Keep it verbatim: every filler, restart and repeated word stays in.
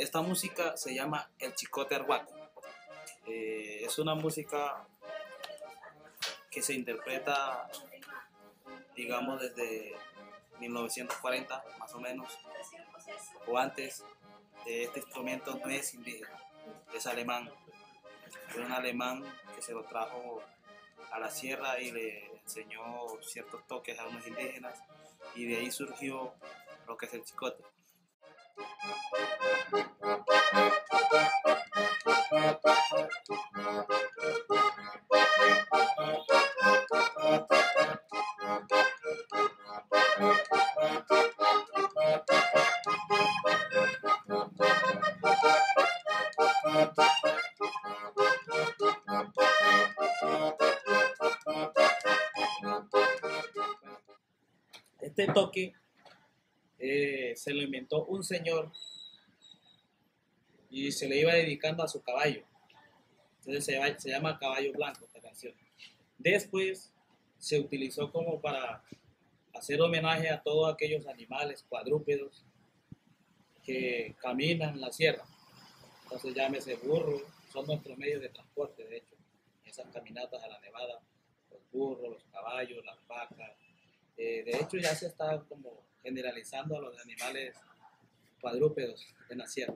esta música se llama el chicote arhuaco. Eh, es una música que se interpreta, digamos, desde mil novecientos cuarenta, más o menos, o antes. Este instrumento no es indígena, es alemán. Es un alemán que se lo trajo a la sierra y le enseñó ciertos toques a unos indígenas, y de ahí surgió lo que es el chicote. Este toque eh, se lo inventó un señor y se le iba dedicando a su caballo. Entonces se, va, se llama Caballo Blanco esta canción. Después se utilizó como para hacer homenaje a todos aquellos animales cuadrúpedos que caminan la sierra. Entonces llámese burro, son nuestros medios de transporte, de hecho, esas caminatas a la nevada, los burros, los caballos, las vacas. Eh, de hecho ya se está como generalizando a los animales cuadrúpedos en la sierra.